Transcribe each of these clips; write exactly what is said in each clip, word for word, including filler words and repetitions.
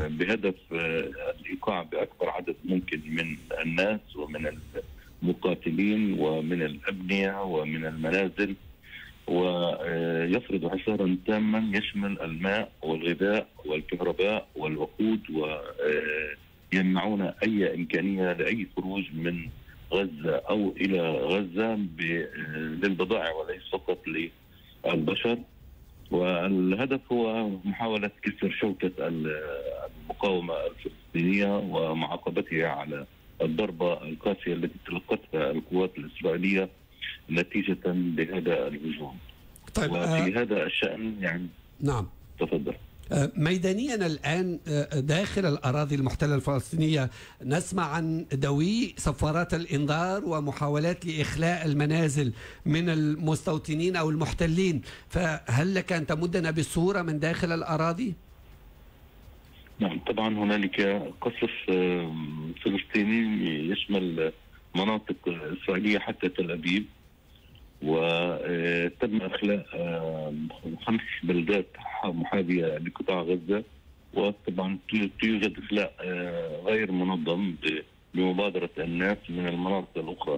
بهدف الإيقاع بأكبر عدد ممكن من الناس ومن المقاتلين ومن الأبنية ومن المنازل، ويفرض حصارا تاما يشمل الماء والغذاء والكهرباء والوقود، ويمنعون أي إمكانية لأي خروج من غزة أو إلى غزة للبضائع وليس فقط للبشر. والهدف هو محاولة كسر شوكة المقاومة الفلسطينية ومعاقبتها على الضربة القاسية التي تلقتها القوات الإسرائيلية نتيجة لهذا الهجوم. طيب وفي آه هذا الشأن يعني نعم تفضل. ميدانيا الآن داخل الأراضي المحتلة الفلسطينية نسمع عن دوي صفارات الإنذار ومحاولات لإخلاء المنازل من المستوطنين أو المحتلين، فهل لك أن تمدنا بالصورة من داخل الأراضي؟ نعم طبعا هنالك قصف فلسطيني يشمل مناطق إسرائيلية حتى تل أبيب، وتم إخلاء خمس بلدات محاذية لقطاع غزة، وطبعا يوجد إخلاء غير منظم بمبادرة الناس من المناطق الأخرى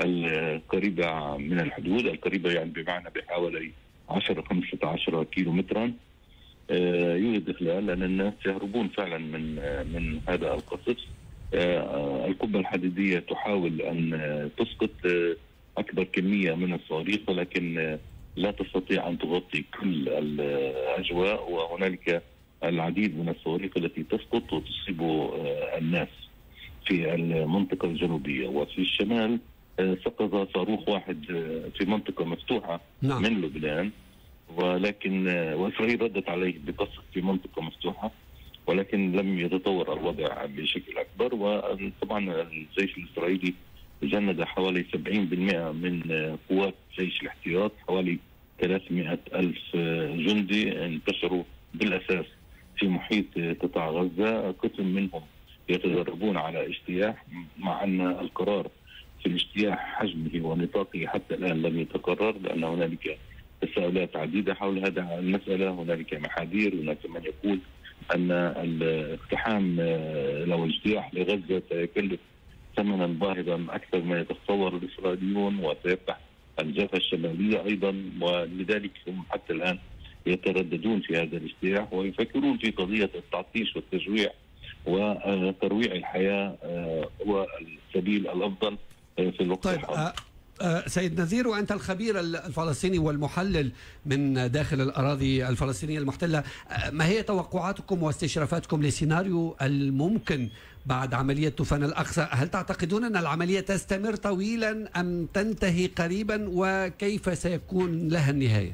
القريبة من الحدود، القريبة يعني بمعنى بحوالي عشرة خمسة عشر كيلو مترا. يوجد إخلاء لأن الناس يهربون فعلا من من هذا القصف. القبة الحديدية تحاول أن تسقط أكبر كمية من الصواريخ، ولكن لا تستطيع أن تغطي كل الأجواء، وهنالك العديد من الصواريخ التي تسقط وتصيب الناس في المنطقة الجنوبية. وفي الشمال سقط صاروخ واحد في منطقة مفتوحة نعم. من لبنان، ولكن وإسرائيل ردت عليه بقصف في منطقة مفتوحة، ولكن لم يتطور الوضع بشكل أكبر. وطبعا الجيش الإسرائيلي جند حوالي سبعين بالمئة من قوات جيش الاحتياط، حوالي ثلاثمئة ألف جندي انتشروا بالأساس في محيط قطاع غزة. قسم منهم يتدربون على اجتياح، مع أن القرار في الاجتياح حجمه ونطاقه حتى الآن لم يتقرر، لأن هنالك تساؤلات عديدة حول هذا المسألة. هنالك محاذير، هناك من يقول أن الاقتحام لو اجتياح لغزة سيكلف ثمنا باهظا أكثر ما يتصور الإسرائيليون، وسيفتح الجبهة الشمالية أيضا، ولذلك هم حتى الآن يترددون في هذا الاجتياح ويفكرون في قضية التعطيش والتجويع، وترويع الحياة هو السبيل الأفضل في الوقت طيب الحاضر. سيد نذير، وأنت الخبير الفلسطيني والمحلل من داخل الأراضي الفلسطينية المحتلة، ما هي توقعاتكم واستشرافاتكم لسيناريو الممكن بعد عملية طوفان الأقصى؟ هل تعتقدون أن العملية تستمر طويلا أم تنتهي قريبا، وكيف سيكون لها النهاية؟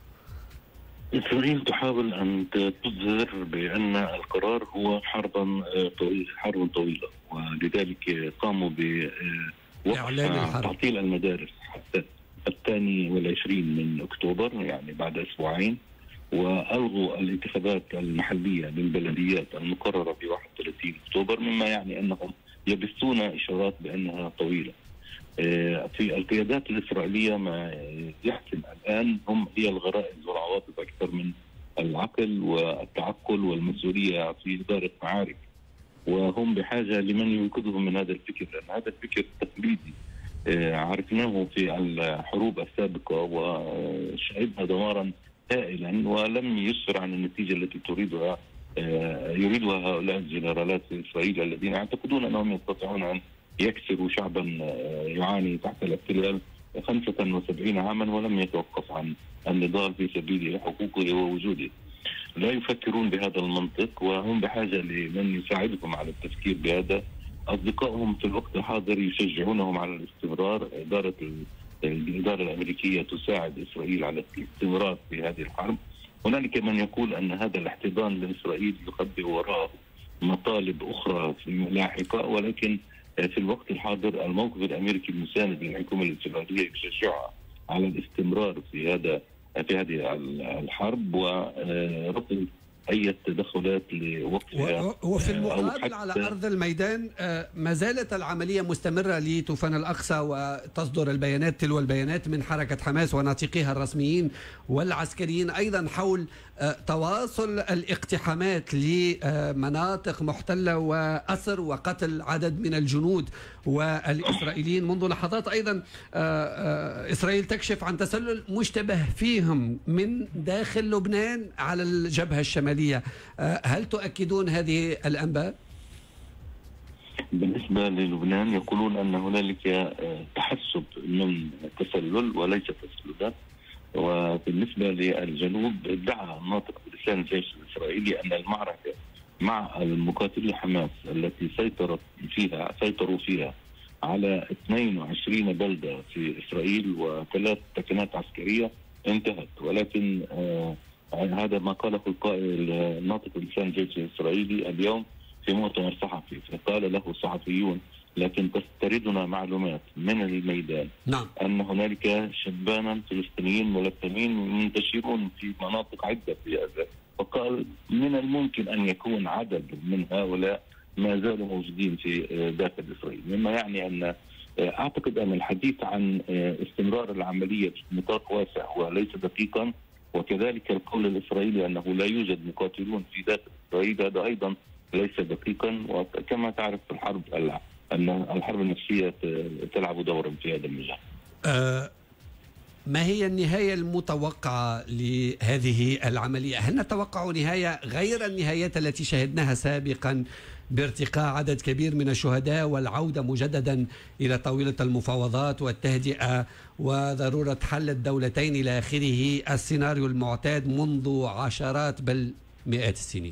إسرائيل تحاول أن تظهر بأن القرار هو حربا طويلة حرب طويلة، ولذلك قاموا ب تعطيل المدارس حتى الثاني والعشرين من أكتوبر، يعني بعد أسبوعين، وألغوا الانتخابات المحلية للبلديات المقررة ب واحد وثلاثين أكتوبر، مما يعني أنهم يبثون إشارات بأنها طويلة. في القيادات الإسرائيلية ما يحسم الآن هم هي الغرائز والعواطف أكثر من العقل والتعقل والمسؤولية في إدارة معارك، وهم بحاجة لمن ينقذهم من هذا الفكر، لأن هذا الفكر تقليدي عرفناه في الحروب السابقة وشهدنا دمارا هائلا ولم يسفر عن النتيجة التي تريدها يريدها هؤلاء الجنرالات في إسرائيل الذين يعتقدون أنهم يستطيعون أن يكسروا شعبا يعاني تحت الاحتلال خمسة وسبعين عاما ولم يتوقف عن النضال في سبيل حقوقه ووجوده. لا يفكرون بهذا المنطق، وهم بحاجة لمن يساعدهم على التفكير بهذا. أصدقائهم في الوقت الحاضر يشجعونهم على الاستمرار. إدارة الإدارة الأمريكية تساعد إسرائيل على الاستمرار في هذه الحرب. هنالك من يقول أن هذا الاحتضان لإسرائيل يخبئ وراءه مطالب أخرى لاحقة، ولكن في الوقت الحاضر الموقف الأمريكي المساند للحكومة الإسرائيلية يشجعها على الاستمرار في هذا في هذه الحرب ورفض اي تدخلات لوقفها. وفي المقابل على ارض الميدان ما زالت العمليه مستمره لطوفان الاقصى، وتصدر البيانات تلو البيانات من حركه حماس وناطقيها الرسميين والعسكريين ايضا حول تواصل الاقتحامات لمناطق محتله واسر وقتل عدد من الجنود والاسرائيليين. منذ لحظات ايضا اسرائيل تكشف عن تسلل مشتبه فيهم من داخل لبنان على الجبهه الشماليه. هل تؤكدون هذه الانباء؟ بالنسبه للبنان يقولون ان هنالك تحسب من تسلل وليس تسللا. وبالنسبه للجنوب ادعى الناطق بلسان الجيش الاسرائيلي ان المعركه مع المقاتلي حماس التي سيطرت فيها سيطروا فيها على اثنين وعشرين بلده في اسرائيل وثلاث تكنات عسكريه انتهت، ولكن آه هذا ما قاله القائد الناطق بلسان الجيش الاسرائيلي اليوم في مؤتمر صحفي. فقال له الصحفيون: لكن تستردنا معلومات من الميدان نعم. ان هنالك شبانا فلسطينيين ملثمين منتشرون في مناطق عده في غزه. وقال: من الممكن ان يكون عدد من هؤلاء ما زالوا موجودين في داخل اسرائيل، مما يعني ان اعتقد ان الحديث عن استمرار العمليه في نطاق واسع وليس دقيقا، وكذلك القول الاسرائيلي انه لا يوجد مقاتلون في داخل اسرائيل هذا ايضا ليس دقيقا. وكما تعرف الحرب ان الحرب النفسيه تلعب دورا في هذا المجال. أه ما هي النهايه المتوقعه لهذه العمليه؟ هل نتوقع نهايه غير النهايات التي شهدناها سابقا بارتقاء عدد كبير من الشهداء والعوده مجددا الى طاوله المفاوضات والتهدئه وضروره حل الدولتين الى اخره، السيناريو المعتاد منذ عشرات بل مئات السنين؟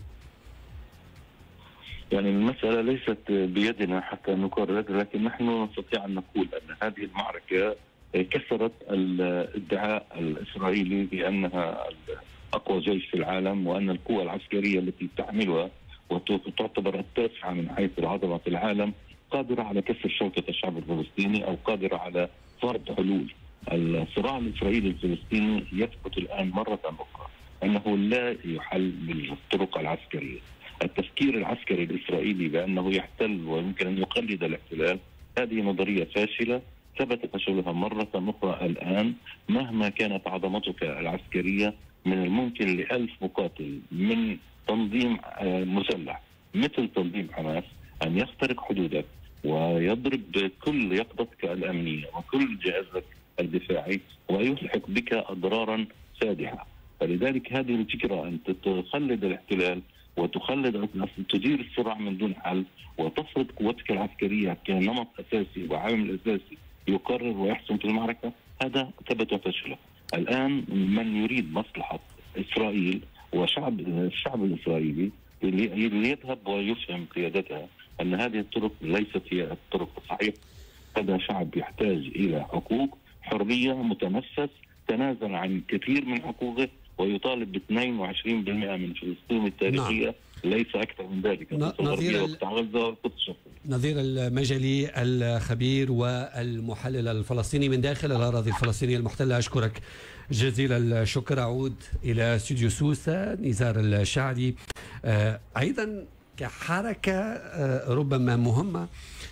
يعني المسألة ليست بيدنا حتى نقرر، لكن نحن نستطيع أن نقول أن هذه المعركة كسرت الادعاء الإسرائيلي بأنها أقوى جيش في العالم، وأن القوى العسكرية التي تحملها وتعتبر التاسعة من حيث العظمة في العالم قادرة على كسر شوكة الشعب الفلسطيني أو قادرة على فرض حلول. الصراع الإسرائيلي الفلسطيني يثبت الآن مرة أخرى أنه لا يحل بالطرق العسكرية. التفكير العسكري الإسرائيلي بأنه يحتل ويمكن أن يقلد الاحتلال هذه نظرية فاشلة ثبت فشلها مرة أخرى الآن. مهما كانت عظمتك العسكرية من الممكن لألف مقاتل من تنظيم مسلح مثل تنظيم حماس أن يخترق حدودك ويضرب كل يقظتك الأمنية وكل جهازك الدفاعي ويلحق بك أضرارا سادحة. فلذلك هذه الفكرة أن تخلد الاحتلال وتخلد تدير الصراع من دون حل وتفرض قوتك العسكرية كنمط أساسي وعامل أساسي يقرر ويحسم في المعركة، هذا ثبت فشله. الآن من يريد مصلحة إسرائيل وشعب الشعب الإسرائيلي ليذهب ويفهم قيادتها أن هذه الطرق ليست هي الطرق الصحيحة. هذا شعب يحتاج إلى حقوق، حرية، متنفس، تنازل عن كثير من حقوقه ويطالب ب اثنين وعشرين بالمئة من فلسطين التاريخية. نعم. ليس أكثر من ذلك. نظير نظير المجلي الخبير والمحلل الفلسطيني من داخل الأراضي الفلسطينية المحتلة، أشكرك جزيل الشكر. أعود إلى استوديو سوسة. نزار الشعلي، أيضا كحركة ربما مهمة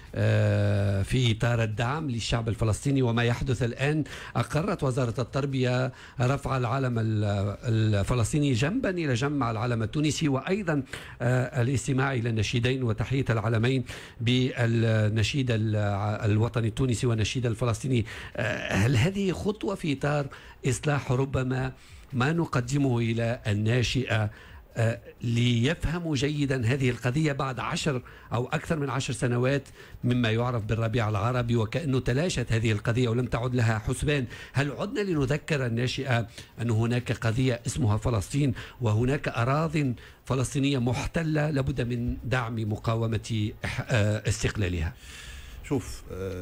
في إطار الدعم للشعب الفلسطيني وما يحدث الآن، أقرت وزارة التربية رفع العلم الفلسطيني جنبا إلى جنب مع العلم التونسي، وأيضا الاستماع إلى النشيدين وتحية العلمين بالنشيد الوطني التونسي والنشيد الفلسطيني. هل هذه خطوة في إطار إصلاح ربما ما نقدمه إلى الناشئة ليفهموا جيدا هذه القضية بعد عشر أو أكثر من عشر سنوات مما يعرف بالربيع العربي، وكأنه تلاشت هذه القضية ولم تعد لها حسبان؟ هل عدنا لنذكر الناشئة أن هناك قضية اسمها فلسطين وهناك أراضٍ فلسطينية محتلة لابد من دعم مقاومة استقلالها؟ شوف،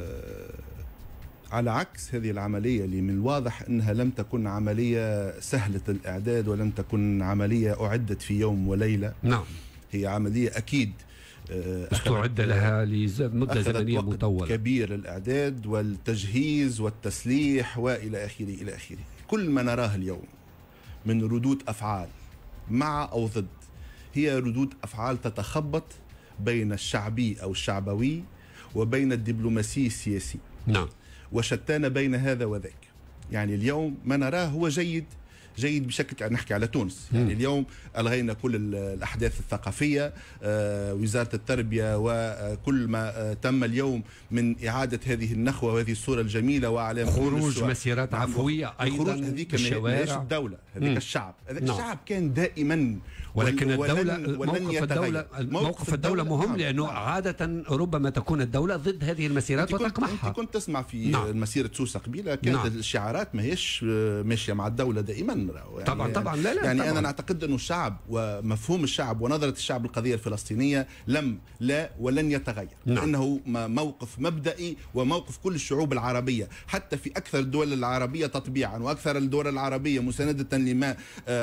على عكس هذه العملية اللي من الواضح أنها لم تكن عملية سهلة الإعداد ولم تكن عملية أعدت في يوم وليلة. نعم، هي عملية أكيد استعد لها لمدة زمنية مطولة، كبير الإعداد والتجهيز والتسليح وإلى آخره إلى آخره. كل ما نراه اليوم من ردود أفعال مع أو ضد هي ردود أفعال تتخبط بين الشعبي أو الشعبوي وبين الدبلوماسي السياسي. نعم. وشتان بين هذا وذاك. يعني اليوم ما نراه هو جيد جيد بشكل، نحكي على تونس يعني اليوم ألغينا كل الأحداث الثقافية، وزارة التربية وكل ما تم اليوم من إعادة هذه النخوة وهذه الصورة الجميلة وأعلام خروج مسيرات عفوية أيضا بالشوارع. الدولة هذيك الشعب هذاك نعم. الشعب كان دائما، ولكن الدولة ولن موقف الدولة موقف الدولة مهم نعم. لأنه نعم. عادة ربما تكون الدولة ضد هذه المسيرات وتقمعها. أنت كنت تسمع في نعم. مسيرة سوسة قبيلة كانت نعم. الشعارات ما هيش ماشية مع الدولة دائما يعني طبعا طبعا لا لا يعني طبعاً. أنا نعتقد أنه الشعب ومفهوم الشعب ونظرة الشعب للقضية الفلسطينية لم لا ولن يتغير نعم. لأنه موقف مبدئي وموقف كل الشعوب العربية، حتى في أكثر الدول العربية تطبيعا وأكثر الدول العربية مساندة لما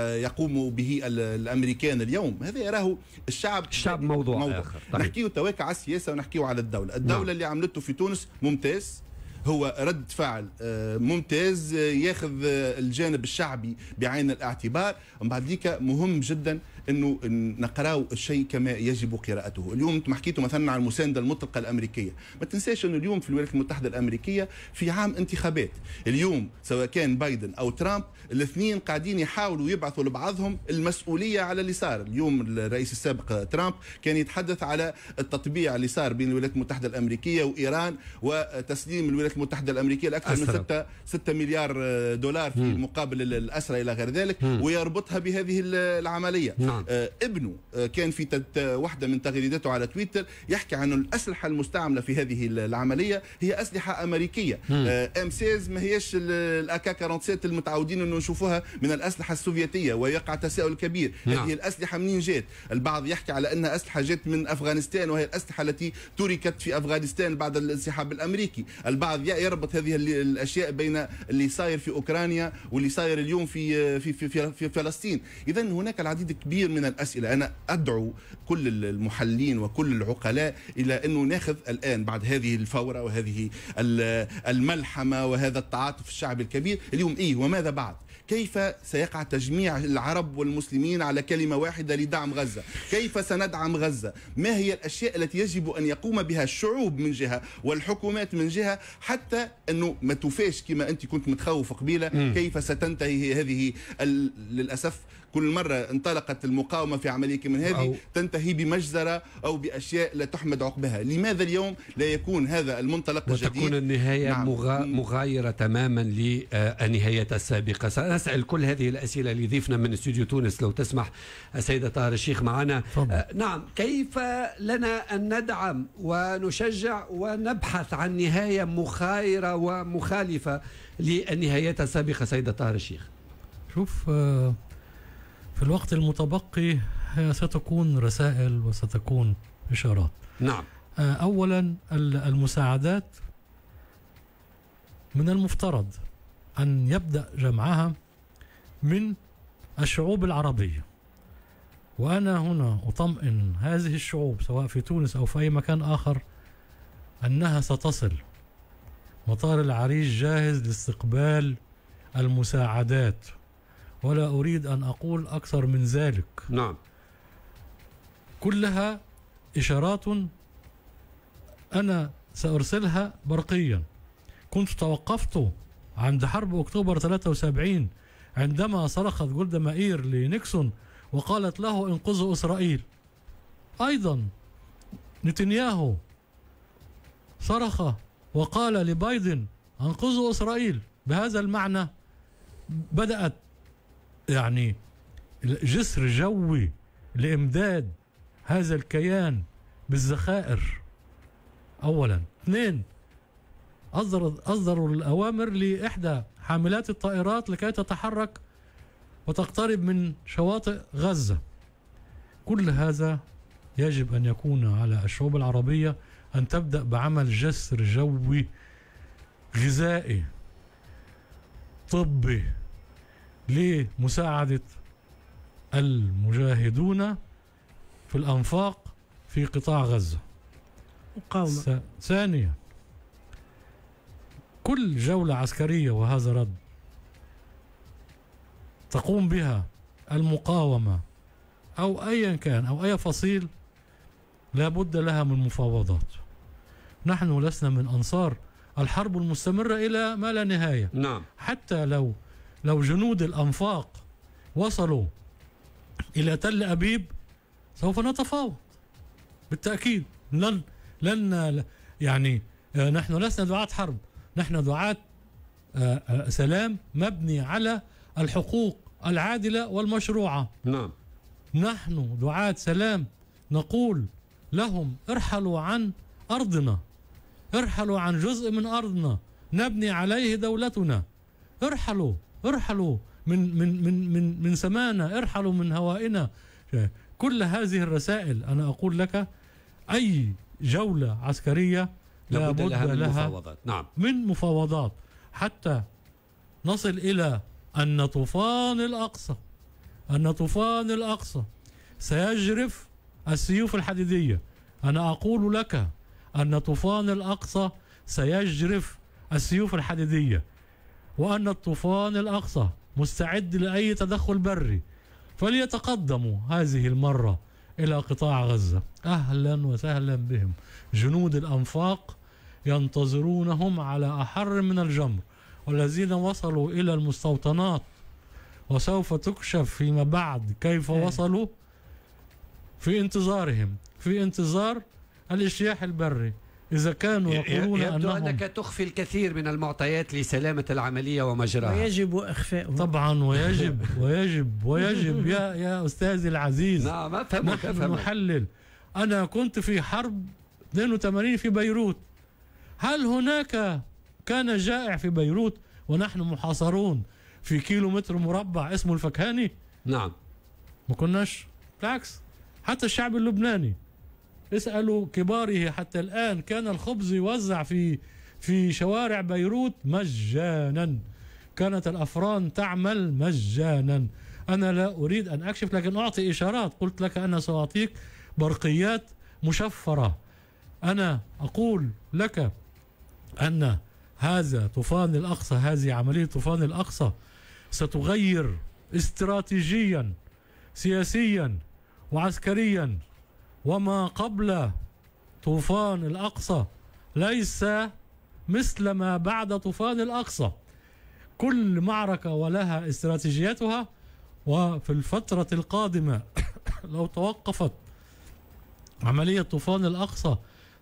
يقوم به الأمريكان اليوم. هذا يراه الشعب الشعب موضوع, موضوع. آخر طيب. نحكيه تواكع على السياسة ونحكيه على الدولة الدولة نعم. اللي عملته في تونس ممتاز، هو رد فعل ممتاز ياخذ الجانب الشعبي بعين الاعتبار. من بعد ذيك مهم جدا انه نقراو الشيء كما يجب قراءته. اليوم انتم حكيتوا مثلا عن المسانده المطلقه الامريكيه، ما تنساش انه اليوم في الولايات المتحده الامريكيه في عام انتخابات، اليوم سواء كان بايدن او ترامب الاثنين قاعدين يحاولوا يبعثوا لبعضهم المسؤوليه على اللي صار. اليوم الرئيس السابق ترامب كان يتحدث على التطبيع اللي صار بين الولايات المتحده الامريكيه وايران وتسليم الولايات المتحدة الأمريكية لأكثر من ستة ستة مليار دولار في مم. مقابل الأسرى إلى غير ذلك مم. ويربطها بهذه العملية. نعم. آه ابنه آه كان في واحدة من تغريداته على تويتر يحكي عن الأسلحة المستعملة في هذه العملية هي أسلحة أمريكية. آه ام سيز ما هيش الأكا أربعة وأربعين المتعودين أنه نشوفوها من الأسلحة السوفيتية، ويقع تساؤل كبير. نعم. هذه الأسلحة منين جات؟ البعض يحكي على أنها أسلحة جات من أفغانستان، وهي الأسلحة التي تركت في أفغانستان بعد الانسحاب الأمريكي. البعض يربط هذه الاشياء بين اللي صاير في اوكرانيا واللي صاير اليوم في في في, في فلسطين. اذا هناك العديد كبير من الاسئله. انا ادعو كل المحللين وكل العقلاء الى انه ناخذ الان بعد هذه الفوره وهذه الملحمه وهذا التعاطف الشعبي الكبير اليوم ايه وماذا بعد؟ كيف سيقع تجميع العرب والمسلمين على كلمة واحدة لدعم غزة؟ كيف سندعم غزة؟ ما هي الأشياء التي يجب أن يقوم بها الشعوب من جهة والحكومات من جهة حتى أنه ما توفاش كما أنت كنت متخوف قبيلة؟ كيف ستنتهي هذه للأسف كل مرة انطلقت المقاومة في عملية من هذه تنتهي بمجزرة أو بأشياء لا تحمد عقبها. لماذا اليوم لا يكون هذا المنطلق الجديد وتكون النهاية نعم. مغا... مغايرة تماما للنهاية السابقة؟ سنسأل كل هذه الأسئلة لضيفنا من استوديو تونس لو تسمح السيدة طاهر الشيخ معنا. آه نعم، كيف لنا أن ندعم ونشجع ونبحث عن نهاية مخايرة ومخالفة للنهايات السابقة سيدة طاهر الشيخ؟ شوف آه في الوقت المتبقي ستكون رسائل وستكون إشارات. نعم. أولا المساعدات من المفترض أن يبدأ جمعها من الشعوب العربية، وأنا هنا أطمئن هذه الشعوب سواء في تونس أو في أي مكان آخر أنها ستصل. مطار العريش جاهز لاستقبال المساعدات، ولا أريد أن أقول أكثر من ذلك. نعم. كلها إشارات أنا سأرسلها برقيا. كنت توقفت عند حرب أكتوبر ثلاثة وسبعين عندما صرخت جولدا مائير لنيكسون وقالت له انقذوا إسرائيل. أيضا نتنياهو صرخ وقال لبايدن انقذوا إسرائيل. بهذا المعنى بدأت يعني جسر جوي لإمداد هذا الكيان بالذخائر. أولا. اثنين، أصدروا أصدروا الأوامر لإحدى حاملات الطائرات لكي تتحرك وتقترب من شواطئ غزة. كل هذا يجب أن يكون على الشعوب العربية أن تبدأ بعمل جسر جوي غذائي طبي لمساعدة المجاهدون في الأنفاق في قطاع غزة. مقاومة. ثانيا، كل جولة عسكرية وهذا رد تقوم بها المقاومة أو أيا كان أو أي فصيل لا بد لها من مفاوضات. نحن لسنا من أنصار الحرب المستمرة إلى ما لا نهاية. نعم. حتى لو لو جنود الأنفاق وصلوا إلى تل أبيب سوف نتفاوض بالتأكيد. لن لن يعني نحن لسنا دعاة حرب، نحن دعاة سلام مبني على الحقوق العادلة والمشروعة. نعم. نحن دعاة سلام نقول لهم ارحلوا عن أرضنا، ارحلوا عن جزء من أرضنا نبني عليه دولتنا، ارحلوا ارحلوا من من من من من سمانا، ارحلوا من هوائنا. كل هذه الرسائل أنا أقول لك أي جولة عسكرية لابد لها من لها مفاوضات. نعم. من مفاوضات حتى نصل إلى أن طوفان الأقصى أن طوفان الأقصى سيجرف السيوف الحديدية. أنا أقول لك أن طوفان الأقصى سيجرف السيوف الحديدية، وأن الطوفان الأقصى مستعد لأي تدخل بري، فليتقدموا هذه المرة إلى قطاع غزة. أهلا وسهلا بهم. جنود الأنفاق ينتظرونهم على أحر من الجمر، والذين وصلوا إلى المستوطنات وسوف تكشف فيما بعد كيف وصلوا، في انتظارهم في انتظار الاجتياح البري. إذا كانوا يقولون يبدو أنهم أنك تخفي الكثير من المعطيات لسلامة العملية ومجراها. ويجب إخفاؤه طبعا، ويجب ويجب ويجب يا يا أستاذي العزيز. نعم أفهمك نحن أفهمك. نحلل. أنا كنت في حرب اثنين وثمانين في بيروت. هل هناك كان جائع في بيروت ونحن محاصرون في كيلو متر مربع اسمه الفكهاني؟ نعم. ما كناش، بالعكس. حتى الشعب اللبناني اسألوا كباره حتى الآن، كان الخبز يوزع في في شوارع بيروت مجانا، كانت الأفران تعمل مجانا. أنا لا أريد أن أكشف لكن أعطي إشارات. قلت لك أنا سأعطيك برقيات مشفرة. أنا أقول لك أن هذا طوفان الأقصى، هذه عملية طوفان الأقصى ستغير استراتيجيا سياسيا وعسكريا. وما قبل طوفان الأقصى ليس مثل ما بعد طوفان الأقصى. كل معركة ولها استراتيجيتها، وفي الفترة القادمة لو توقفت عملية طوفان الأقصى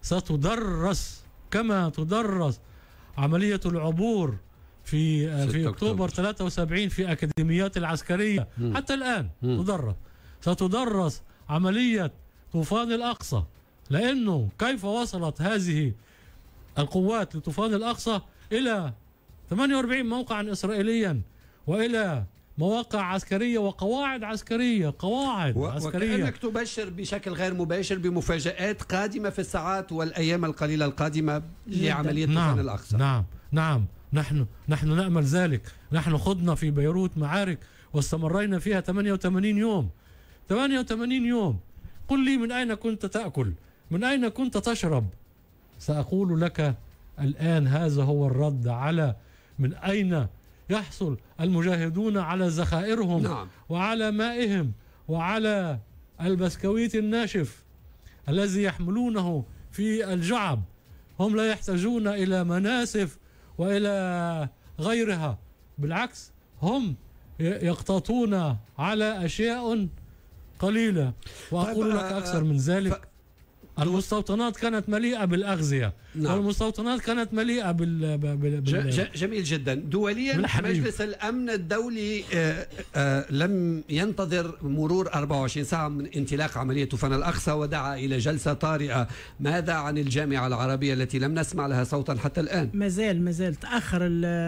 ستدرس كما تدرس عملية العبور في في أكتوبر ثلاثة وسبعين في أكاديميات العسكرية. م. حتى الآن م. تدرس ستدرس عملية طوفان الأقصى، لأنه كيف وصلت هذه القوات لطوفان الأقصى إلى ثمانية وأربعين موقعا إسرائيليا وإلى مواقع عسكرية وقواعد عسكرية قواعد و... عسكرية. وكأنك تبشر بشكل غير مباشر بمفاجآت قادمة في الساعات والأيام القليلة القادمة لعملية طوفان نعم. الأقصى. نعم نعم نحن نحن نأمل ذلك. نحن خضنا في بيروت معارك واستمرينا فيها ثمانية وثمانين يوم. ثمانية وثمانين يوم. قل لي من أين كنت تأكل؟ من أين كنت تشرب؟ سأقول لك الآن هذا هو الرد على من أين يحصل المجاهدون على ذخائرهم. نعم. وعلى مائهم وعلى البسكويت الناشف الذي يحملونه في الجعب. هم لا يحتاجون إلى مناسف وإلى غيرها، بالعكس هم يقتطون على أشياء قليلة. وأقول لك أكثر من ذلك، المستوطنات كانت مليئة بالأغذية. نعم. والمستوطنات كانت مليئة بال... بال... بال... جميل جدا. دوليا مجلس الأمن الدولي آآ آآ لم ينتظر مرور أربعة وعشرين ساعة من انطلاق عملية طوفان الأقصى ودعا إلى جلسة طارئة. ماذا عن الجامعة العربية التي لم نسمع لها صوتا حتى الآن؟ ما زال ما زال تأخر.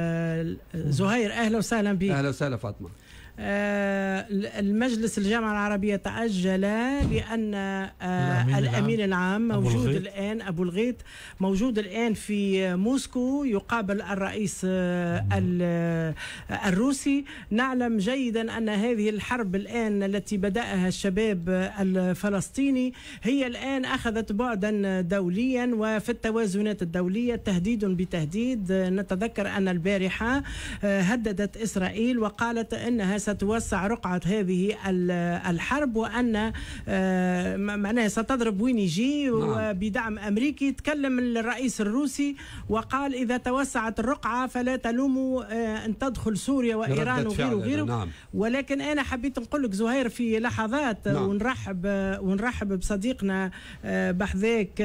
زهير أهلا وسهلا بك. أهلا وسهلا فاطمة. المجلس الجامعة العربية تأجل لأن الأمين العام موجود الآن أبو الغيط موجود الآن في موسكو يقابل الرئيس الروسي. نعلم جيدا أن هذه الحرب الآن التي بدأها الشباب الفلسطيني هي الآن أخذت بعدا دوليا، وفي التوازنات الدولية تهديد بتهديد. نتذكر أن البارحة هددت إسرائيل وقالت أنها ستوسع رقعة هذه الحرب، وأن معناها ستضرب وين يجي. وبدعم أمريكي تكلم الرئيس الروسي وقال إذا توسعت الرقعة فلا تلوموا أن تدخل سوريا وإيران وغيره وغيره. نعم. ولكن أنا حبيت نقول لك زهير في لحظات، نعم. ونرحب ونرحب بصديقنا بحذاك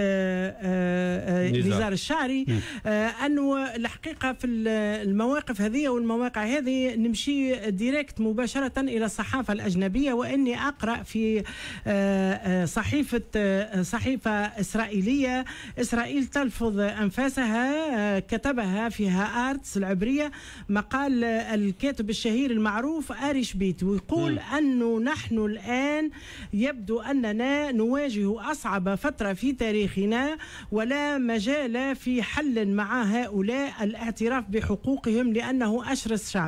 نزار الشعري، أنه الحقيقة في المواقف هذه والمواقع هذه نمشي ديريكت مباشرة إلى الصحافة الأجنبية، وإني أقرأ في صحيفة صحيفة إسرائيلية. إسرائيل تلفظ أنفاسها، كتبها في هآرتس العبرية مقال الكاتب الشهير المعروف آري شبيت، ويقول أنه نحن الآن يبدو أننا نواجه أصعب فترة في تاريخنا، ولا مجال في حل مع هؤلاء الاعتراف بحقوقهم لأنه أشرس شعب.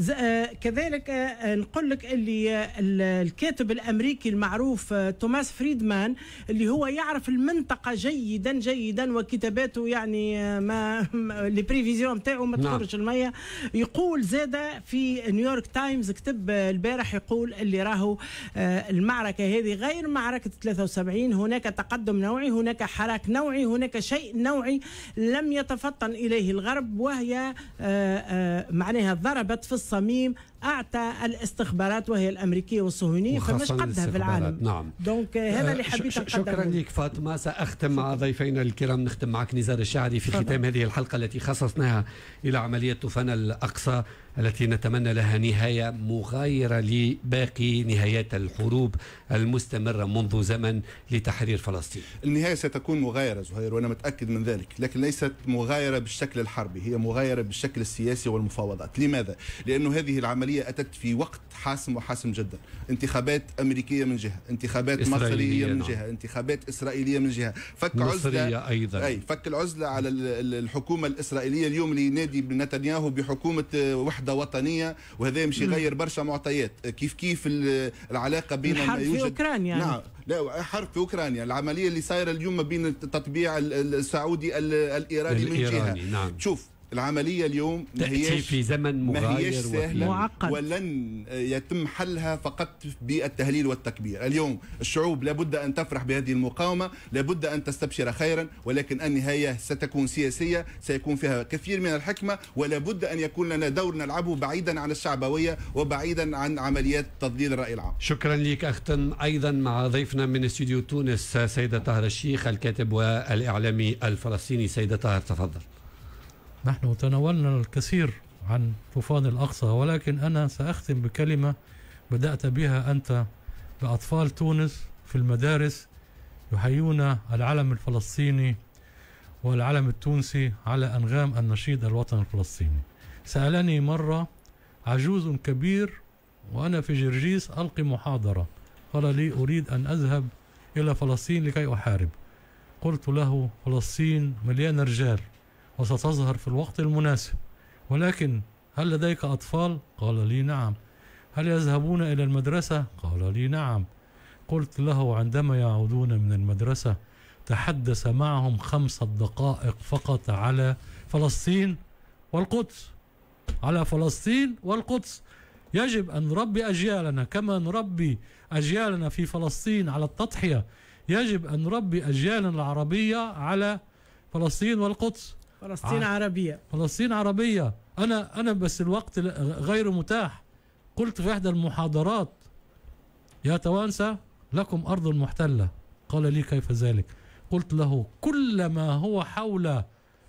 كذلك نقول لك اللي الكاتب الأمريكي المعروف توماس فريدمان اللي هو يعرف المنطقة جيدا جيدا وكتاباته يعني ما لي بريفيزيون نتاعو ما تخرج المية، يقول زاد في نيويورك تايمز كتب البارح يقول اللي راهو المعركة هذه غير معركة ثلاثة وسبعين، هناك تقدم نوعي، هناك حراك نوعي، هناك شيء نوعي لم يتفطن إليه الغرب، وهي معناها ضربت في الصميم أعتى الاستخبارات وهي الأمريكية والصهيونية فمش قدها في العالم. نعم. دونك هذا اللي حبيت نقدمه. شكرا لك فاطمة. سأختم مع ضيفينا الكرام، نختم معك نزار الشعري في ختام هذه الحلقة التي خصصناها إلى عملية طوفان الأقصى التي نتمنى لها نهاية مغايرة لباقي نهايات الحروب المستمرة منذ زمن لتحرير فلسطين. النهاية ستكون مغايرة زهير وأنا متأكد من ذلك، لكن ليست مغايرة بالشكل الحربي، هي مغايرة بالشكل السياسي والمفاوضات. لماذا؟ لأنه هذه العملية أتت في وقت حاسم وحاسم جدا. انتخابات أمريكية من جهة، انتخابات مصرية من جهة، نعم. انتخابات إسرائيلية من جهة، فك عزلة أيضا. أي فك العزلة على الحكومة الإسرائيلية اليوم اللي ينادي بنتنياهو بحكومة وحدة وطنية، وهذا يمشي يغير برشا معطيات. كيف كيف العلاقة بين الحرب في أوكرانيا. نعم لا حرب في أوكرانيا، العملية اللي صايرة اليوم ما بين التطبيع السعودي الإيراني من جهة. نعم. شوف العملية اليوم تأتي في زمن مغاير ومعقد، ولن يتم حلها فقط بالتهليل والتكبير. اليوم الشعوب لابد أن تفرح بهذه المقاومة، لابد أن تستبشر خيرا، ولكن النهاية ستكون سياسية، سيكون فيها كثير من الحكمة، ولابد أن يكون لنا دور نلعبه بعيدا عن الشعبوية وبعيدا عن عمليات تضليل الرأي العام. شكرا لك. أختم أيضا مع ضيفنا من استوديو تونس سيدة طاهر الشيخ، الكاتب والإعلامي الفلسطيني. سيدة طاهر تفضل. نحن تناولنا الكثير عن طوفان الأقصى، ولكن أنا سأختم بكلمة بدأت بها أنت، بأطفال تونس في المدارس يحيون العلم الفلسطيني والعلم التونسي على أنغام النشيد الوطني الفلسطيني. سألني مرة عجوز كبير وأنا في جرجيس ألقي محاضرة، قال لي أريد أن أذهب إلى فلسطين لكي أحارب. قلت له فلسطين مليانة رجال وستظهر في الوقت المناسب، ولكن هل لديك أطفال؟ قال لي نعم. هل يذهبون إلى المدرسة؟ قال لي نعم. قلت له عندما يعودون من المدرسة تحدث معهم خمسة دقائق فقط على فلسطين والقدس، على فلسطين والقدس. يجب أن نربي أجيالنا كما نربي أجيالنا في فلسطين على التضحية، يجب أن نربي أجيالنا العربية على فلسطين والقدس. فلسطين عربية، فلسطين عربية. أنا أنا بس الوقت غير متاح. قلت في إحدى المحاضرات يا توانسة لكم أرض محتلة. قال لي كيف ذلك؟ قلت له كل ما هو حول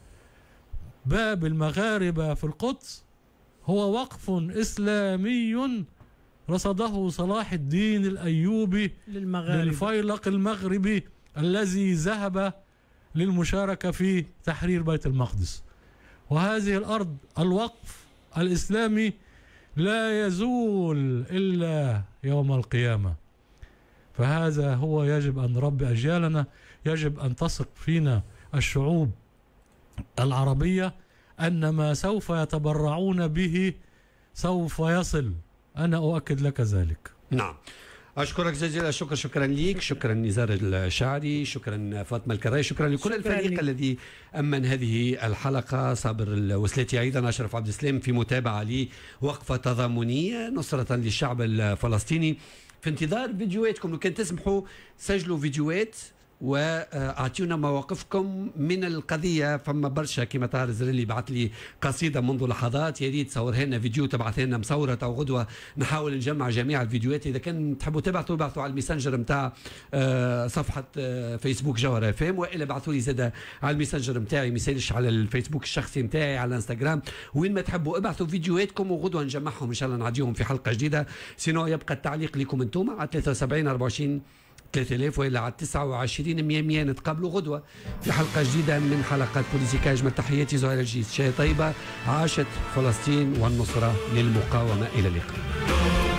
باب المغاربة في القدس هو وقف إسلامي رصده صلاح الدين الأيوبي للفيلق المغربي الذي ذهب للمشاركة في تحرير بيت المقدس. وهذه الأرض الوقف الإسلامي لا يزول إلا يوم القيامة. فهذا هو يجب أن نربي أجيالنا، يجب أن تثق فينا الشعوب العربية أن ما سوف يتبرعون به سوف يصل. أنا أؤكد لك ذلك. نعم. أشكرك جزيلا الشكر. شكرا ليك، شكرا نزار الشاعري، شكرا فاطمة الكراي، شكرا لكل الفريق لي. الذي أمن هذه الحلقة، صابر الوسلاتي أيضا، أشرف عبد السلام في متابعة لوقفة تضامنية نصرة للشعب الفلسطيني. في انتظار فيديوهاتكم، لو كان تسمحوا سجلوا فيديوهات واعطيونا مواقفكم من القضيه. فما برشا كما طاهر الزريلي بعث لي قصيده منذ لحظات، يا ريت تصورها لنا فيديو تبعث لنا مصوره او غدوه نحاول نجمع جميع الفيديوهات. اذا كان تحبوا تبعثوا ابعثوا على الميسنجر نتاع صفحه فيسبوك جوهر اف ام، والا ابعثوا لي زاده على الميسنجر نتاعي، ما يسالش على الفيسبوك الشخصي نتاعي، على الانستغرام، وين ما تحبوا ابعثوا فيديوهاتكم وغدوه نجمعهم ان شاء الله نعديهم في حلقه جديده. سينو يبقى التعليق لكم انتم على ثلاثة وسبعين أربعة وعشرين ثلاثة آلاف وإلا على تسعة وعشرين مية مية. نتقابلوا غدوة في حلقة جديدة من حلقات بوليتيكا. أجمل تحياتي زهير الجيز، شاي طيبة، عاشت فلسطين والنصرة للمقاومة. إلى اللقاء.